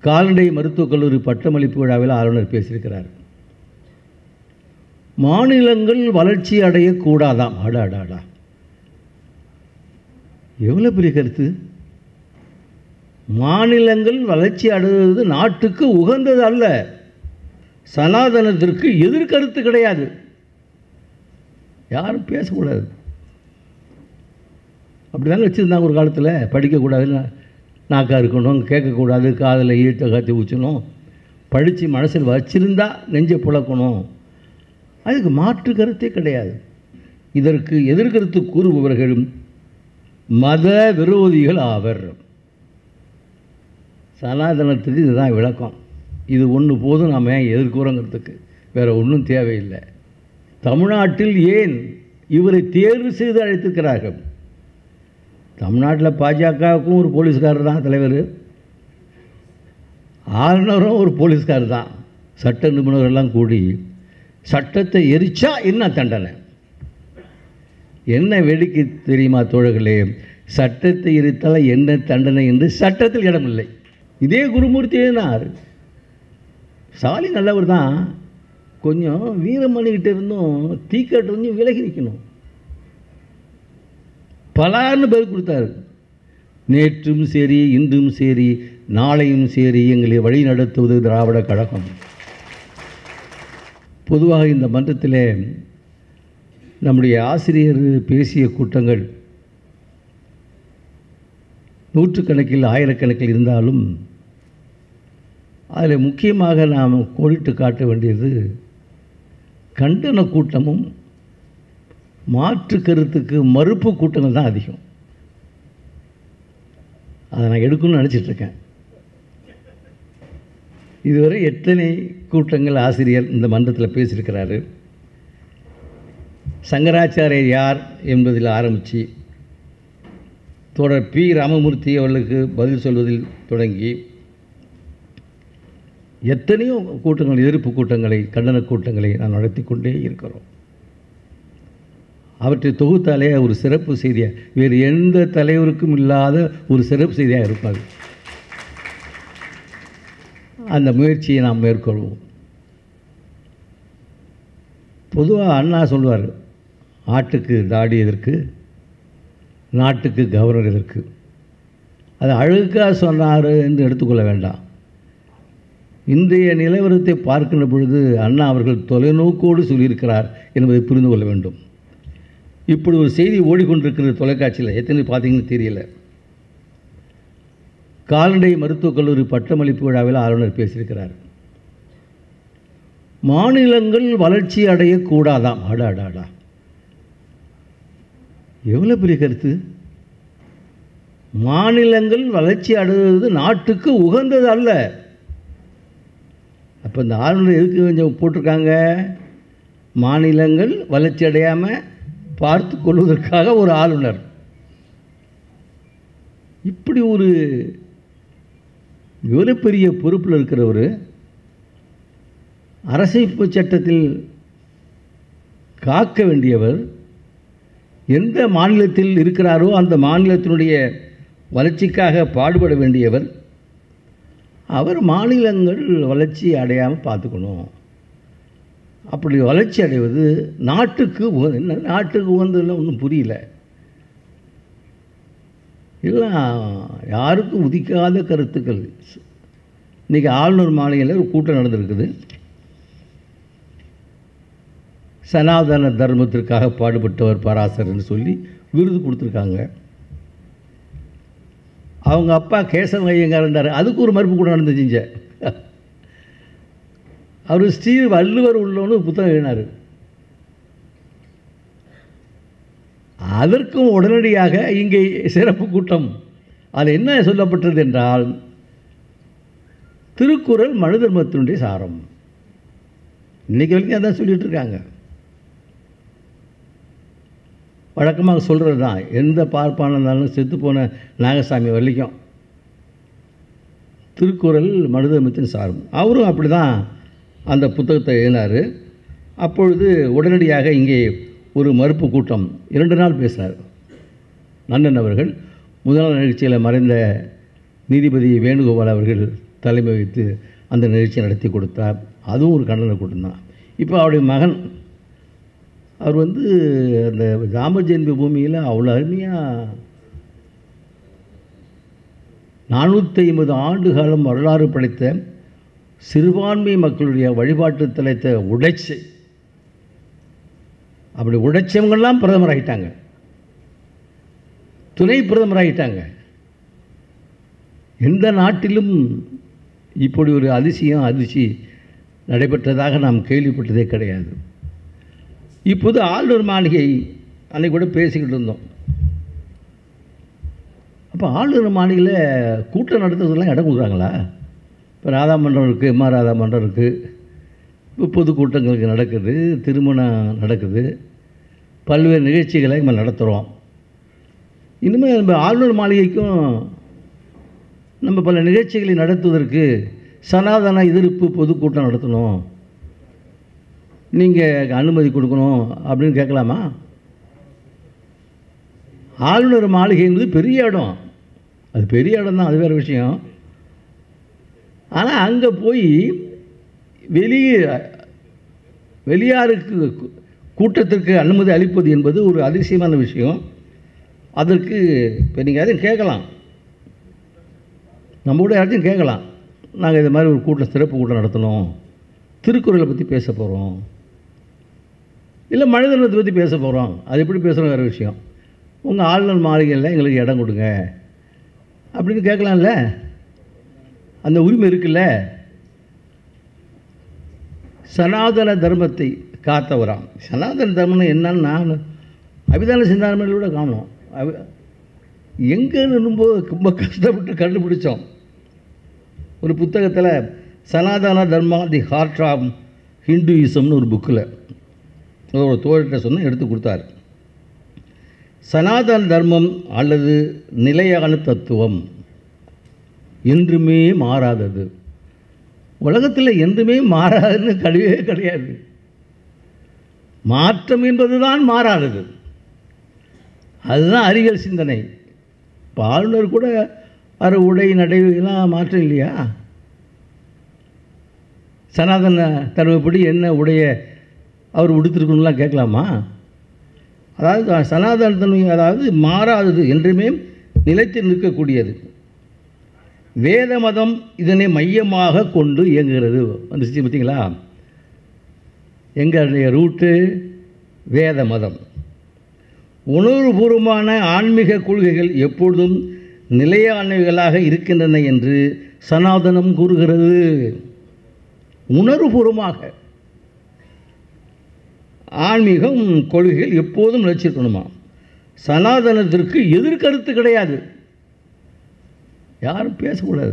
கால்நடை மருத்துவக் கல்லூரி பட்டமளிப்பு விழாவில் ஆளுநர் பேசியிருக்கிறார். மாநிலங்கள் வளர்ச்சி அடையக்கூடாதாம். அடாடாடா, எவ்வளோ பெரிய கருத்து! மாநிலங்கள் வளர்ச்சி அடைவது நாட்டுக்கு உகந்தது அல்ல, சனாதனத்திற்கு எதிர்கருத்து கிடையாது. யாரும் பேசக்கூடாது. அப்படி தாங்க வச்சுருந்தாங்க ஒரு காலத்தில். படிக்கக்கூடாதுன்னு நாக்காக இருக்கணும், கேட்கக்கூடாது, காதில் ஈட்ட காத்தி ஊற்றணும், படித்து மனசில் வச்சிருந்தா நெஞ்சை புழக்கணும். அதுக்கு மாற்று கருத்தே கிடையாது. இதற்கு எதிர்கருத்து கூறுபவர்கள் மத விரோதிகள் ஆவர். சனாதனத்துக்கு இதுதான் விளக்கம். இது ஒன்று போதும் நாம் எதிர்கூறங்கிறதுக்கு, வேறு ஒன்றும் தேவையில்லை. தமிழ்நாட்டில் ஏன் இவரை தேர்வு செய்து அழைத்திருக்கிறார்கள்? தமிழ்நாட்டில் பாஜகவுக்கும் ஒரு போலீஸ்காரர் தான் தலைவர், ஆளுநரும் ஒரு போலீஸ்காரர் தான். சட்ட நிபுணர்கள்லாம் கூடி சட்டத்தை எரிச்சா என்ன தண்டனை? என்ன வேடிக்கை தெரியுமா தோழர்களே? சட்டத்தை எரித்தால் என்ன தண்டனை என்று சட்டத்தில் இடமில்லை. இதே குருமூர்த்தி எழுதினார். சாலி நல்லவர் தான், கொஞ்சம் வீரமணிக்கிட்ட இருந்தும் தீக்கட்டு கொஞ்சம் விலகி நிற்கணும். பலான்னு பதில் கொடுத்தாரு. நேற்றும் சரி, இன்றும் சரி, நாளையும் சரி, எங்களை வழி நடத்துவது திராவிட கழகம். பொதுவாக இந்த மன்றத்தில் நம்முடைய ஆசிரியர் பேசிய கூட்டங்கள் நூற்றுக்கணக்கில் ஆயிரக்கணக்கில் இருந்தாலும் அதில் முக்கியமாக நாம் கோடிட்டு காட்ட வேண்டியது கண்டன கூட்டமும் மாற்று கருத்துக்கு மறுப்பு கூட்டங்கள் தான் அதிகம். அதை நான் எடுக்கணும்னு நினச்சிட்ருக்கேன். இதுவரை எத்தனை கூட்டங்கள் ஆசிரியர் இந்த மன்றத்தில் பேசியிருக்கிறாரு. சங்கராச்சாரியர் யார் என்பதில் ஆரம்பித்து தொடர் பி ராமமூர்த்தி அவர்களுக்கு பதில் சொல்வதில் தொடங்கி எத்தனையோ கூட்டங்கள், எதிர்ப்பு கூட்டங்களை, கண்டன கூட்டங்களை நான் நடத்தி கொண்டே இருக்கிறோம். அவற்றை தொகுத்தாலே ஒரு சிறப்பு செய்தியாக, வேறு எந்த தலைவருக்கும் இல்லாத ஒரு சிறப்பு செய்தியாக இருப்பாது. அந்த முயற்சியை நாம் மேற்கொள்வோம். பொதுவாக அண்ணா சொல்வார், ஆட்டுக்கு தாடி எதற்கு, நாட்டுக்கு கவர்னர் எதற்கு. அது அழகாக சொன்னார் என்று எடுத்துக்கொள்ள வேண்டாம். இன்றைய நிலவரத்தை பார்க்கின்ற பொழுது அண்ணா அவர்கள் தொலைநோக்கோடு சொல்லியிருக்கிறார் என்பதை புரிந்து கொள்ள வேண்டும். இப்படி ஒரு செய்தி ஓடிக்கொண்டிருக்கிறது தொலைக்காட்சியில், எத்தனை பார்த்தீங்கன்னு தெரியல. கால்நடை மருத்துவக் கல்லூரி பட்டமளிப்பு விழாவில் ஆளுநர் பேசியிருக்கிறார். மாநிலங்கள் வளர்ச்சி அடையக்கூடாதாம். அடாடாடா, எவ்வளோ பெரிய கருத்து! மாநிலங்கள் வளர்ச்சி அடைவது நாட்டுக்கு உகந்தது அல்ல. அப்போ இந்த ஆளுநர் எதுக்கு கொஞ்சம் போட்டிருக்காங்க? மாநிலங்கள் வளர்ச்சி அடையாமல் பார்த்து கொள்வதற்காக ஒரு ஆளுநர். இப்படி ஒரு இவ்வளோ பெரிய பொறுப்பில் இருக்கிறவர் அரசமைப்பு சட்டத்தில் காக்க வேண்டியவர், எந்த மாநிலத்தில் இருக்கிறாரோ அந்த மாநிலத்தினுடைய வளர்ச்சிக்காக பாடுபட வேண்டியவர், அவர் மாநிலங்கள் வளர்ச்சி அடையாமல் பார்த்துக்கணும். அப்படி வளர்ச்சி அடைவது நாட்டுக்கு என்ன, நாட்டுக்கு உகந்ததில் ஒன்றும் புரியல. எல்லாம் யாருக்கும் உதிக்காத கருத்துக்கள். இன்றைக்கி ஆளுநர் மாளிகையில் ஒரு கூட்டம் நடந்திருக்குது. சனாதன தர்மத்திற்காக பாடுபட்டவர் பராசர்ன்னு சொல்லி விருது கொடுத்துருக்காங்க. அவங்க அப்பா கேசவ ஐயங்கார் இருந்தார், அதுக்கு ஒரு மறுப்பு கூட நடந்துச்சுங்க. அவர் ஸ்ரீ வள்ளுவர் உள்ளவனு புத்தகம் எழுதினார். அதற்கும் உடனடியாக இங்கே சிறப்பு கூட்டம். அதில் என்ன சொல்லப்பட்டது என்றால், திருக்குறள் மனு தர்மத்தினுடைய சாரம். இன்றைக்கு வரைக்கும் அதான் சொல்லிகிட்டு இருக்காங்க. வழக்கமாக சொல்கிறது தான், எந்த பார்ப்பான இருந்தாலும் செத்துப்போன நாகசாமி வரைக்கும் திருக்குறள் மனு தர்மத்தின் சாரம். அவரும் அப்படி தான் அந்த புத்தகத்தை எழுதினார். அப்பொழுது உடனடியாக இங்கே ஒரு மறுப்பு கூட்டம் 2 நாள் பேசினார் நன்னன் அவர்கள். முதல் நிகழ்ச்சியில் மறைந்த நீதிபதி வேணுகோபால் அவர்கள் தலைமை வைத்து அந்த நிகழ்ச்சியை நடத்தி கொடுத்தார். அதுவும் ஒரு கண்டன கூட்டம் தான். இப்போ அவருடைய மகன் அவர் அந்த ராம ஜென்ம பூமியில் அவ்வளோ அருமையாக 450 ஆண்டு காலம் வரலாறு படைத்த சிறுபான்மை மக்களுடைய வழிபாட்டு தலத்தை உடைச்சு அப்படி உடைச்சவங்கெல்லாம் பிரதமர் ஆகிட்டாங்க, துணை பிரதமர் ஆகிட்டாங்க. எந்த நாட்டிலும் இப்படி ஒரு அதிர்ச்சி நடைபெற்றதாக நாம் கேள்விப்பட்டதே கிடையாது. இப்போது ஆளுநர் மாளிகை அன்னைக்கு கூட பேசிக்கிட்டு இருந்தோம். அப்போ ஆளுநர் மாளிகையில் கூட்டம் நடத்துறதுலாம் இடம் கொடுக்குறாங்களா? இப்போ ராதாமன்றம் இருக்குது, எம்ஆர் ராதாமன்றம் இருக்குது, இப்போ பொதுக்கூட்டங்களுக்கு நடக்குது, திருமணம் நடக்குது, பல்வேறு நிகழ்ச்சிகளை நம்ம நடத்துகிறோம். இனிமேல் நம்ம ஆளுநர் மாளிகைக்கும் நம்ம பல நிகழ்ச்சிகளை நடத்துவதற்கு சனாதன எதிர்ப்பு பொதுக்கூட்டம் நடத்தணும், நீங்கள் அனுமதி கொடுக்கணும் அப்படின்னு கேட்கலாமா? ஆளுநர் மாளிகை என்பது பெரிய இடம், அது பெரிய இடம் தான், அது வேறு விஷயம். ஆனால் அங்கே போய் வெளியாருக்கு கூட்டத்திற்கு அனுமதி அளிப்பது என்பது ஒரு அதிசயமான விஷயம். அதற்கு இப்போ நீங்கள் யாரையும் கேட்கலாம், நம்ம கூட யாரையும் கேட்கலாம், நாங்கள் இது மாதிரி ஒரு கூட்டம் சிறப்பு கூட்டம் நடத்தணும், திருக்குறளை பற்றி பேச போகிறோம், இல்லை மனிதனத்தை பற்றி பேச போகிறோம், அது எப்படி பேசுகிறோம் வேறு விஷயம், உங்கள் ஆளுநர் மாளிகையில் எங்களுக்கு இடம் கொடுங்க அப்படின்னு கேட்கலாம்ல, அந்த உரிமை இருக்குல்ல. சனாதன தர்மத்தை காத்தவராம். சனாதன தர்மம் என்னன்னு நான் அபிதான சிந்தாமணியோட காணோம். எங்கே ரொம்ப கஷ்டப்பட்டு கண்டுபிடிச்சோம். ஒரு புத்தகத்தில் சனாதன தர்மா தி ஹார்ட் ஆஃப் ஹிந்துயிசம்னு ஒரு புக்கில் ஒரு தோழர்கிட்ட சொன்னால் எடுத்து கொடுத்தார். சனாதன தர்மம் அல்லது நிலையான தத்துவம் என்றுமே மாறாதது. உலகத்தில் என்றுமே மாறாதுன்னு கிடையவே கிடையாது. மாற்றம் என்பது தான் மாறாதது. அதுதான் அறிவியல் சிந்தனை. இப்போ ஆளுநர் கூட அரை உடை நடைலாம் மாற்றம் இல்லையா? சனாதன தர்மப்படி என்ன உடைய அவர் உடுத்திருக்கணும்லாம் கேட்கலாமா? அதாவது சனாதன தன்மை அதாவது மாறாதது, என்றுமே நிலைத்து நிற்கக்கூடியது. வேத மதம் இதனை மையமாக கொண்டு இயங்குகிறது. வந்துச்சு பார்த்தீங்களா? எங்களுடைய ரூட்டு வேத மதம். உணர்வுபூர்வமான ஆன்மீக கொள்கைகள் எப்பொழுதும் நிலையானவைகளாக இருக்கின்றன என்று சனாதனம் கூறுகிறது. உணர்வுபூர்வமாக ஆன்மீகம் கொள்கைகள் எப்போதும் நிலைச்சிருக்கணுமா. சனாதனத்திற்கு எதிர்கருத்து கிடையாது, யாரும் பேசக்கூடாது.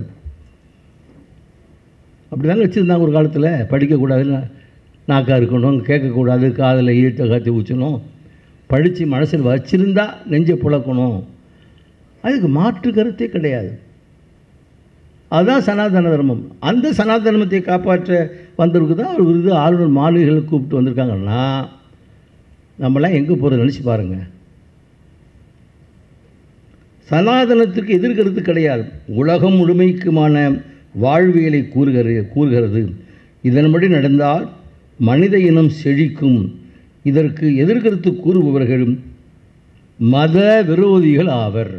அப்படி தாங்க வச்சுருந்தாங்க ஒரு காலத்தில். படிக்கக்கூடாதுன்னு நாக்கா இருக்கணும், கேட்கக்கூடாது, காதில் ஈட்ட காத்தி ஊற்றணும், படித்து மனசில் வச்சிருந்தா நெஞ்சை புழக்கணும். அதுக்கு மாற்று கருத்தே கிடையாது. அதுதான் சனாதன தர்மம். அந்த சனாதன தர்மத்தை காப்பாற்ற வந்தவருக்கு தான் ஒரு விருது ஆளுநர் மாளிகைகளுக்கு கூப்பிட்டு வந்திருக்காங்கன்னா நம்மளாம் எங்கே போகிறது நினச்சி பாருங்கள். சனாதனத்துக்கு எதிர்கருத்து கிடையாது. உலகம் முழுமைக்குமான வாழ்வியலை கூறுகிறது. இதன்படி நடந்தால் மனித இனம் செழிக்கும். இதற்கு எதிர்கருத்து கூறுபவர்கள் மத விரோதிகள் ஆவர்.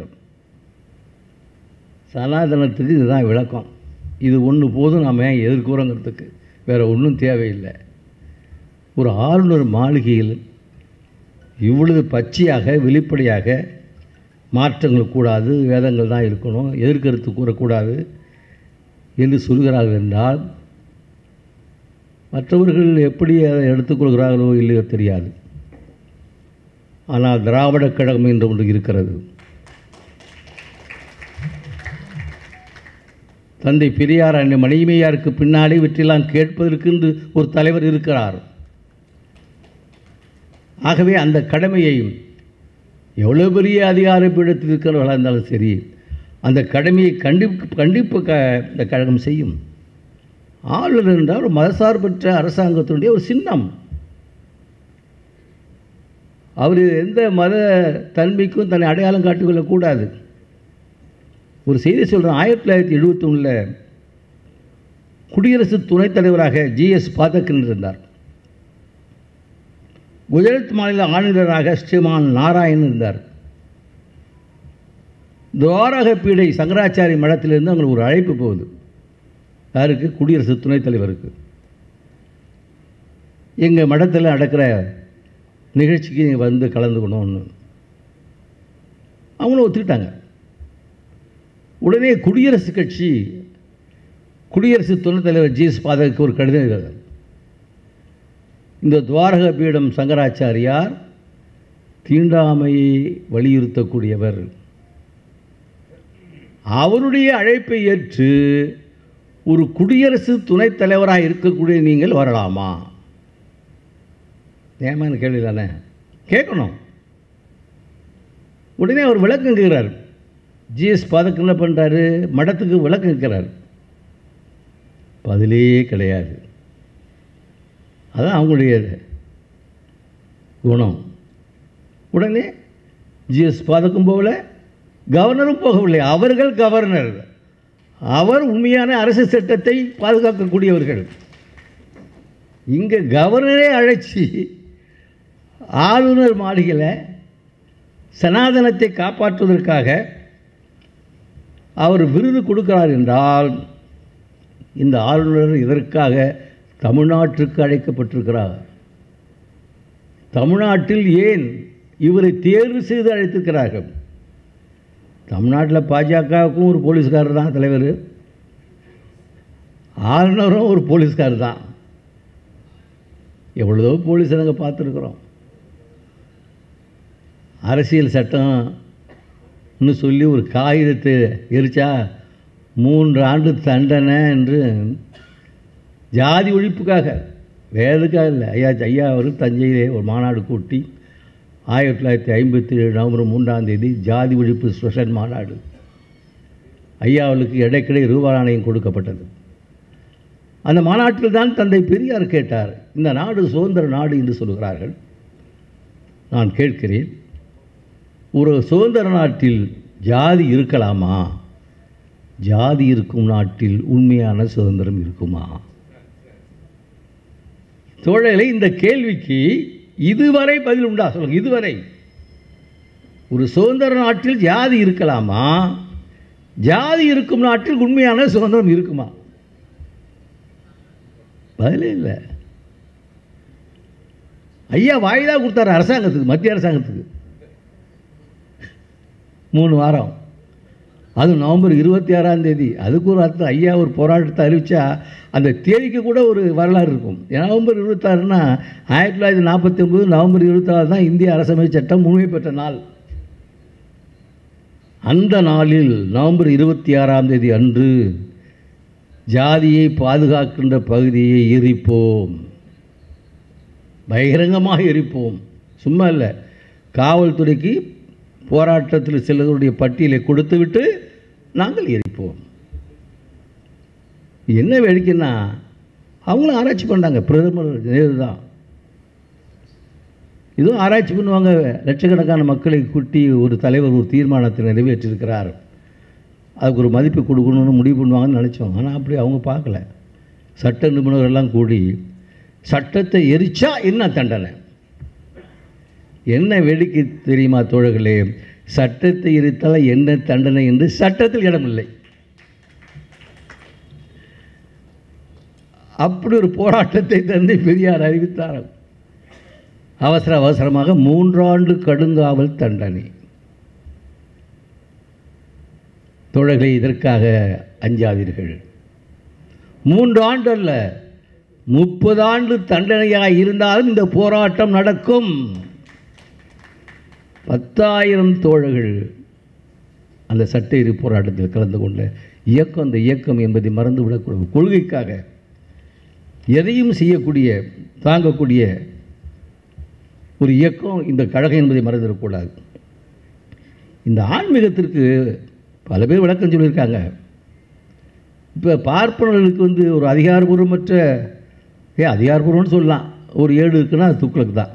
சனாதனத்துக்கு இதுதான் விளக்கம். இது ஒன்று போதும் நாம் ஏன் எதிர்கூறங்கிறதுக்கு, வேறு ஒன்றும் தேவையில்லை. ஒரு ஆளுநர் மாளிகையில் இவ்வளவு பச்சையாக வெளிப்படையாக மாற்றங்கள் கூடாது, வேதங்கள் தான் இருக்கணும், எதிர்கருத்து கூறக்கூடாது என்று சொல்கிறார்கள் என்றால் மற்றவர்கள் எப்படி அதை எடுத்துக்கொள்கிறார்களோ இல்லையோ தெரியாது. ஆனால் திராவிட கழகம் என்று ஒன்று இருக்கிறது. தந்தை பெரியார் அன்னை மணிமையாருக்கு பின்னாலே இவற்றெல்லாம் கேட்பதற்கு என்று ஒரு தலைவர் இருக்கிறார். ஆகவே அந்த கடமையையும் எவ்வளோ பெரிய அதிகார பீடத்தில் இருக்கிறவர்களாக இருந்தாலும் சரி, அந்த கடமையை கண்டிப்பாக இந்த கழகம் செய்யும். ஆளுநர் என்றால் ஒரு மதசார்பற்ற அரசாங்கத்தினுடைய ஒரு சின்னம். அவர் எந்த மத தன்மைக்கும் தன்னை அடையாளம் காட்டிக்கொள்ளக்கூடாது. ஒரு செய்தி சொல்கிறேன். 1971 குடியரசு துணைத் தலைவராக ஜிஎஸ் பாதக்கன் இருந்தார். குஜராத் மாநில ஆளுநராக ஸ்ரீமான் நாராயண் இருந்தார். துவாரக பீடை சங்கராச்சாரி மடத்திலிருந்து அவங்களுக்கு ஒரு அழைப்பு போகுது. யாருக்கு? குடியரசு துணைத் தலைவருக்கு. எங்கள் மடத்தில் நடக்கிற நிகழ்ச்சிக்கு வந்து கலந்துக்கணும்னு அவங்களும் ஒத்துக்கிட்டாங்க. உடனே குடியரசு கட்சி குடியரசு துணைத் தலைவர் ஜிஎஸ் பாதக்கு ஒரு கடிதம் எழுதுகிறார். இந்த துவாரக பீடம் சங்கராச்சாரியார் தீண்டாமையை வலியுறுத்தக்கூடியவர். அவருடைய அழைப்பை ஏற்று ஒரு குடியரசு துணைத் தலைவராக இருக்கக்கூடிய நீங்கள் வரலாமா? ஏமான கேள்வி தானே, கேட்கணும். உடனே அவர் விளக்கம் கேட்கிறார். ஜிஎஸ் பாதக் என்ன பண்ணுறாரு? மடத்துக்கு விளக்கம் கேட்கிறார். பதிலே கிடையாது. அதான் அவங்களுடைய குணம். உடனே ஜிஎஸ் பாதக்கும் போகல, கவர்னரும் போகவில்லை. அவர்கள் கவர்னர். அவர் உண்மையான அரசு சட்டத்தை பாதுகாக்கக்கூடியவர்கள். இங்கே கவர்னரே அழைச்சி ஆளுநர் மாளிகையில் சனாதனத்தை காப்பாற்றுவதற்காக அவர் விருது கொடுக்கிறார் என்றால், இந்த ஆளுநர் இதற்காக தமிழ்நாட்டிற்கு அழைக்கப்பட்டிருக்கிறார். தமிழ்நாட்டில் ஏன் இவரை தேர்வு செய்து அழைத்திருக்கிறார்கள்? தமிழ்நாட்டில் பாஜகவுக்கும் ஒரு போலீஸ்காரர் தான் தலைவர், ஆளுநரும் ஒரு போலீஸ்காரர் தான். எவ்வளோ போலீஸை நாங்கள் பார்த்துருக்குறோம். அரசியல் சட்டம்னு சொல்லி ஒரு காகிதத்தை எரிச்சா 3 ஆண்டு தண்டனை என்று ஜாதி ஒழிப்புக்காக, வேறுக்காக இல்லை. ஐயா அவர் தஞ்சையிலே ஒரு மாநாடு கூட்டி 1957 நவம்பர் 3ஆம் தேதி ஜாதி ஒழிப்பு ஸ்பெஷல் மாநாடு. ஐயாவுக்கு இடைக்கிடை ரூபாய் நாணயம் கொடுக்கப்பட்டது. அந்த மாநாட்டில் தான் தந்தை பெரியார் கேட்டார், இந்த நாடு சுதந்திர நாடு என்று சொல்கிறார்கள். நான் கேட்கிறேன், ஒரு சுதந்திர நாட்டில் ஜாதி இருக்கலாமா? ஜாதி இருக்கும் நாட்டில் உண்மையான சுதந்திரம் இருக்குமா? தோழர்களே, இந்த கேள்விக்கு இதுவரை பதில் உண்டா? சொல்லுங்க. இதுவரை ஒரு சுதந்திர நாட்டில் ஜாதி இருக்கலாமா? ஜாதி இருக்கும் நாட்டில் உண்மையான சுதந்திரம் இருக்குமா? பதிலே இல்லை. ஐயா வாய்தா கொடுத்தாரு அரசாங்கத்துக்கு, மத்திய அரசாங்கத்துக்கு 3 வாரம். அது நவம்பர் 26ஆம் தேதி. அதுக்கு ஒரு அர்த்தம். ஐயா ஒரு போராட்டத்தை அறிவித்தா அந்த தேதிக்கு கூட ஒரு வரலாறு இருக்கும். நவம்பர் 26னா 1949 நவம்பர் 26 தான் இந்திய அரசமைப்பு சட்டம் முழுமை பெற்ற நாள். அந்த நாளில் நவம்பர் 26ஆம் தேதி அன்று ஜாதியை பாதுகாக்கின்ற பகுதியை எரிப்போம், பகிரங்கமாக எரிப்போம். சும்மா இல்லை, காவல்துறைக்கு போராட்டத்தில் சிலருடைய பட்டியலை கொடுத்துவிட்டு நாங்கள் எரிப்போம். என்ன வேடிக்கைன்னா, அவங்களும் ஆராய்ச்சி பண்ணாங்க. பிரதமர் நேரு தான் இதுவும் ஆராய்ச்சி பண்ணுவாங்க. லட்சக்கணக்கான மக்களை கூட்டி ஒரு தலைவர் ஒரு தீர்மானத்தை நிறைவேற்றியிருக்கிறார், அதுக்கு ஒரு மதிப்பு கொடுக்கணும்னு முடிவு பண்ணுவாங்கன்னு நினச்சோம். ஆனால் அப்படி அவங்க பார்க்கல. சட்ட நிபுணர்கள்லாம் கூடி சட்டத்தை எரிச்சா என்ன தண்டனை? என்ன வேடிக்கை தெரியுமா தோழர்களே? சட்டத்தை எரித்தால் என்ன தண்டனை என்று சட்டத்தில் இடமில்லை. அப்படி ஒரு போராட்டத்தை தந்தை பெரியார் அறிவித்தார். அவசரமாக 3 ஆண்டு கடுங்காவல் தண்டனை. தோழர்களே, இதற்காக அஞ்சாதீர்கள். 3 ஆண்டு அல்ல, 30 ஆண்டு தண்டனையாக இருந்தாலும் இந்த போராட்டம் நடக்கும். 10,000 தோழர்கள் அந்த சட்ட எரி போராட்டத்தில் கலந்து கொண்ட இயக்கம். அந்த இயக்கம் என்பதை மறந்துவிடக்கூடாது. கொள்கைக்காக எதையும் செய்யக்கூடிய, தாங்கக்கூடிய ஒரு இயக்கம் இந்த கழகம் என்பதை மறந்துவிடக்கூடாது. இந்த ஆன்மீகத்திற்கு பல பேர் விளக்கம் சொல்லியிருக்காங்க. இப்போ பார்ப்பனர்களுக்கு ஒரு அதிகாரபூர்வமற்ற, அதிகாரபூர்வம்னு சொல்லலாம், ஒரு ஏடு இருக்குன்னா அது துக்ளக்கு தான்.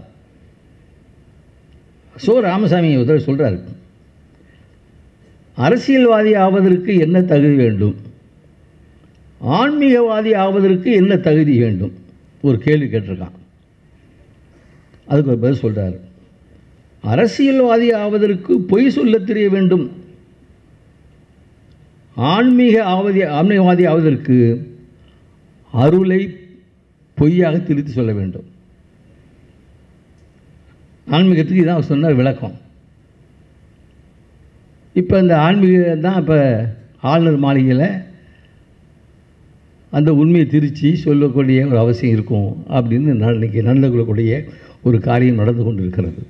ராமசாமி சொல்கிறார், அரசியல்வாதி ஆவதற்கு என்ன தகுதி வேண்டும்? ஆன்மீகவாதி ஆவதற்கு என்ன தகுதி வேண்டும் ஒரு கேள்வி கேட்டிருக்கான். அதுக்கு ஒரு பதில் சொல்கிறார். அரசியல்வாதி ஆவதற்கு பொய் சொல்ல தெரிய வேண்டும். ஆன்மீகவாதி ஆவதற்கு அருளை பொய்யாக திருத்தி சொல்ல வேண்டும். ஆன்மீகத்துக்கு இதான் சொன்ன விளக்கம். இப்போ இந்த ஆன்மீகம் தான் இப்போ ஆளுநர் மாளிகையில் அந்த உண்மையை திருச்சி சொல்லக்கூடிய ஒரு அவசியம் இருக்கும் அப்படின்னு இன்றைக்கி நடந்து கொள்ளக்கூடிய ஒரு காரியம் நடந்து கொண்டிருக்கிறது.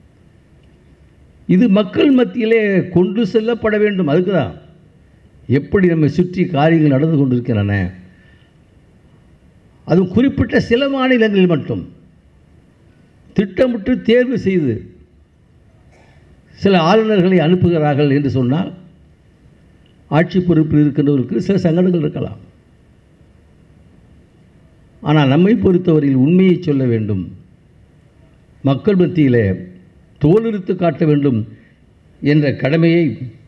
இது மக்கள் மத்தியிலே கொண்டு செல்லப்பட வேண்டும். அதுக்கு தான் எப்படி நம்ம சுற்றி காரியங்கள் நடந்து கொண்டிருக்கின்றன, அதுவும் குறிப்பிட்ட சில மாநிலங்களில் மட்டும் திட்டமிட்டு தேர்வு செய்து சில ஆளுநர்களை அனுப்புகிறார்கள் என்று சொன்னால் ஆட்சி பொறுப்பில் இருக்கின்றவர்களுக்கு சில சங்கடங்கள் இருக்கலாம். ஆனால் நம்மை பொறுத்தவரையில் உண்மையை சொல்ல வேண்டும், மக்கள் மத்தியில் தோலுரித்து காட்ட வேண்டும் என்ற கடமையை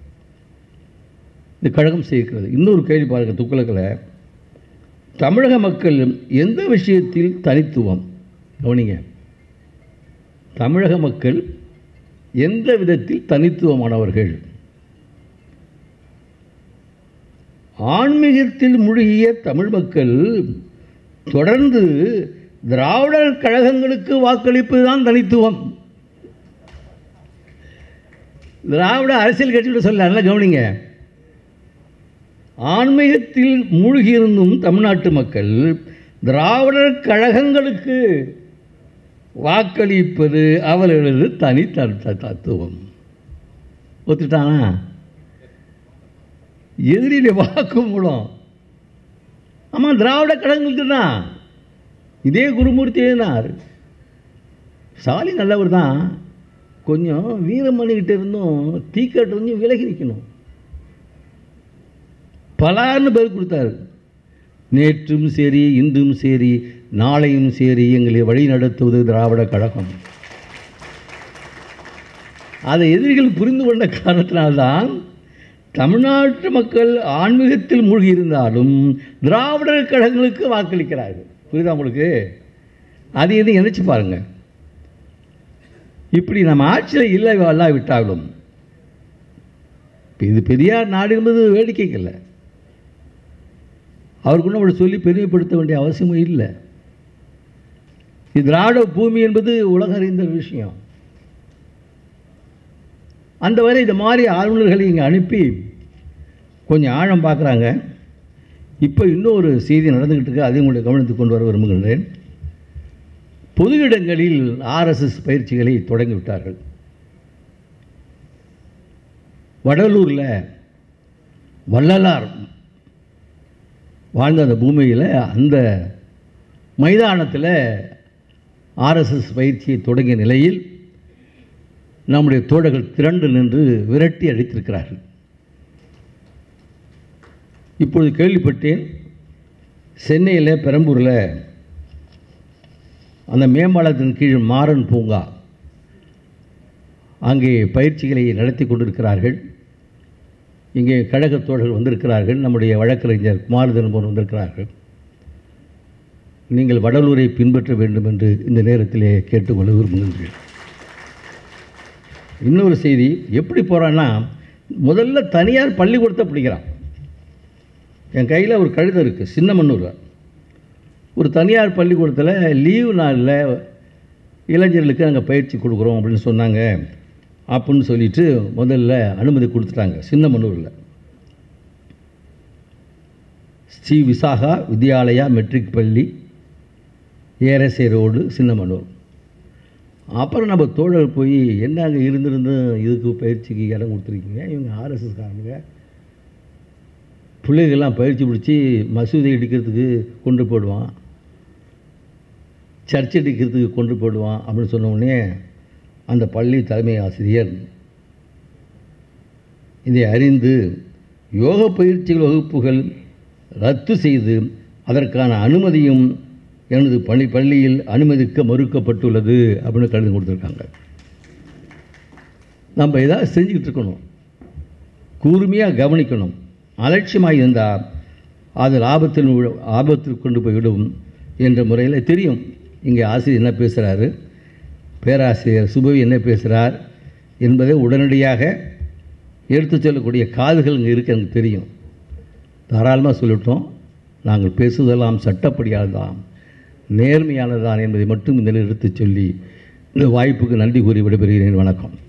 இந்த கழகம் செய்கிறது. இன்னொரு கேள்வி பாருங்க, துக்ளக்கில் தமிழக மக்கள் எந்த விஷயத்தில் தனித்துவம் கவனிங்க. தமிழக மக்கள் எந்த விதத்தில் தனித்துவமானவர்கள்? ஆன்மீகத்தில் மூழ்கிய தமிழ் மக்கள் தொடர்ந்து திராவிடர் கழகங்களுக்கு வாக்களிப்பது தான் தனித்துவம். திராவிட அரசியல் கட்சியோட சொல்ல நல்லா கவனிங்க. ஆன்மீகத்தில் மூழ்கியிருந்தும் தமிழ்நாட்டு மக்கள் திராவிடர் கழகங்களுக்கு வாக்களிப்பது அவர்களது தனி தத்துவம். ஒத்துட்டானா? எதிரிலே வாக்கு மூலம். ஆமாம், திராவிட கழகங்களுக்கு தான். இதே குருமூர்த்தி எழுதினார். ஸ்டாலின் நல்லவர் தான், கொஞ்சம் வீரமணிக்கிட்ட இருந்தும் தீக்கட்டு கொஞ்சம் விலகி நிற்கணும். பலான்னு பதில் கொடுத்தாரு. நேற்றும் சரி, இன்றும் சரி, நாளையும் சரி, எங்களை வழி நடத்துவது திராவிட கழகம். அதை எதிரிகள் புரிந்து கொண்ட காரணத்தினால்தான் தமிழ்நாட்டு மக்கள் ஆன்மீகத்தில் மூழ்கி இருந்தாலும் திராவிடர் கழகங்களுக்கு வாக்களிக்கிறார்கள். புரியுதா உங்களுக்கு? அது எதுவும் நினைச்சு பாருங்க. இப்படி நம்ம ஆட்சியில் இல்லாவிட்டாலும் இது பெரியார் நாடு என்பது வேடிக்கைக்கு இல்லை. அவருக்கு நம்மளை சொல்லி பெருமைப்படுத்த வேண்டிய அவசியமும் இல்லை. இது திராவிட பூமி என்பது உலக அறிந்த விஷயம். அந்த வரை இந்த மாதிரி ஆளுநர்களை இங்கே அனுப்பி கொஞ்சம் ஆழம் பார்க்குறாங்க. இப்போ இன்னொரு செய்தி நடந்துக்கிட்டு இருக்கு, அதையும் உங்களுடைய கவனத்துக்கு கொண்டு வர விரும்புகின்றேன். பொது இடங்களில் ஆர்எஸ்எஸ் பயிற்சிகளை தொடங்கிவிட்டார்கள். வடலூரில் வள்ளலார் வாழ்ந்த அந்த பூமியில் அந்த மைதானத்தில் ஆர்எஸ்எஸ் பயிற்சியை தொடங்கிய நிலையில் நம்முடைய தோழர்கள் திரண்டு நின்று விரட்டி அடித்திருக்கிறார்கள். இப்பொழுது கேள்விப்பட்டேன், சென்னையில் பெரம்பூரில் அந்த மேம்பாலத்தின் கீழ் மாறன் பூங்கா அங்கே பயிற்சிகளை நடத்தி கொண்டிருக்கிறார்கள். இங்கே கழக தோழர்கள் வந்திருக்கிறார்கள், நம்முடைய வழக்கறிஞர் குமாரதன் போன்று வந்திருக்கிறார்கள். நீங்கள் வடலூரை பின்பற்ற வேண்டும் என்று இந்த நேரத்திலே கேட்டுக்கொள்ள விரும்புகின்றேன். இன்னொரு செய்தி, எப்படி போகிறான்னா, முதல்ல தனியார் பள்ளிக்கூடத்தை பிடிக்கிறான். என் கையில் ஒரு கழுதை இருக்குது, சின்னமன்னூரில் ஒரு தனியார் பள்ளிக்கூடத்தில் லீவு நாளில் இளைஞர்களுக்கு நாங்கள் பயிற்சி கொடுக்குறோம் அப்படின்னு சொன்னாங்க. அப்படின்னு சொல்லிட்டு முதல்ல அனுமதி கொடுத்துட்டாங்க. சின்னமன்னூரில் ஸ்ரீ விசாகா வித்யாலயா மெட்ரிக் பள்ளி, ஏரசே ரோடு, சின்னமன்னூர். அப்புறம் நம்ம தோழர் போய் என்ன அங்கே இருந்திருந்து இதுக்கு பயிற்சிக்கு இடம் கொடுத்துருக்கீங்க, இவங்க ஆர்எஸ்எஸ்காரங்க பிள்ளைகள்லாம் பயிற்சி பிடிச்சி மசூதி இடிக்கிறதுக்கு கொண்டு போடுவான், சர்ச் அடிக்கிறதுக்கு கொண்டு போடுவான் அப்படின்னு சொன்ன உடனே அந்த பள்ளி தலைமை ஆசிரியர் இதை அறிந்து யோக பயிற்சிகள் வகுப்புகள் ரத்து செய்து அதற்கான அனுமதியும் எனது பள்ளியில் அனுமதிக்க மறுக்கப்பட்டுள்ளது அப்படின்னு கடிதம் கொடுத்துருக்காங்க. நம்ம ஏதாவது செஞ்சுக்கிட்டு இருக்கணும், கூர்மையாக கவனிக்கணும். அலட்சியமாக இருந்தால் அது ஆபத்தில் கொண்டு போய்விடும் என்ற முறையில் தெரியும். இங்கே ஆசிரியர் என்ன பேசுகிறாரு, பேராசிரியர் சுபவி என்ன பேசுகிறார் என்பதை உடனடியாக எடுத்து சொல்லக்கூடிய காதுகள் இங்கே இருக்க எனக்கு தெரியும். தாராளமாக சொல்லிட்டோம். நாங்கள் பேசுவதெல்லாம் சட்டப்படியானதான், நேர்மையானதான் என்பதை மட்டும் இந்த எடுத்து சொல்லி இந்த வாய்ப்புக்கு நன்றி கூறி விடைபெறுகிறேன். வணக்கம்.